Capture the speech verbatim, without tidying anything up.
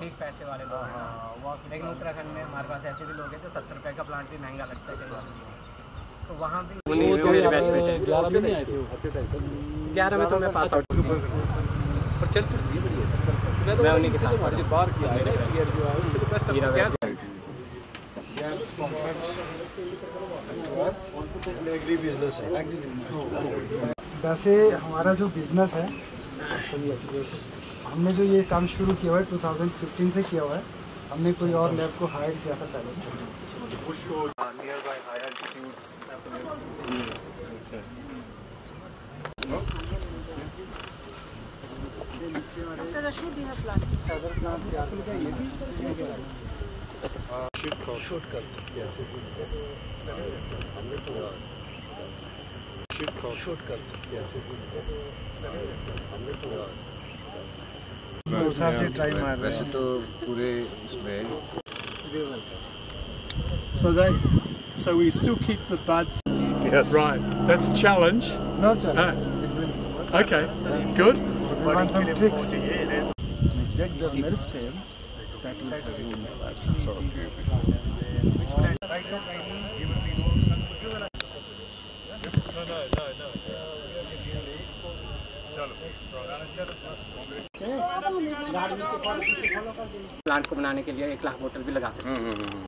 अधिक पैसे वाले लोग हैं, लेकिन उत्तराखंड में हमारे पास ऐसे भी लोग हैं जो सत्तर रुपये का प्लांट भी महंगा लगता है कई बार, तो वहाँ भी ग्यारह में नहीं आए थे, ग्यारह में तो मैं पास आउट पर चलती मैं उन्हीं के साथ बाहर किया है एग्री बिजनेस है। वैसे हमारा जो बिज़नेस है हमने जो ये काम शुरू किया हुआ है दो हज़ार पंद्रह से किया हुआ है। हमने कोई और लैब को हायर किया था पहले। शूट कर सकते हैं, शूट कर सकते हैं। ट्राई मार वैसे तो पूरे इसमें So they, so we still keep the buds. Yes. Right. That's a challenge. No challenge. Ah. Okay. Good. We want some tricks. Take the meristem. That will sort of plant को बनाने के लिए एक लाख बोतल भी लगा सकते हैं।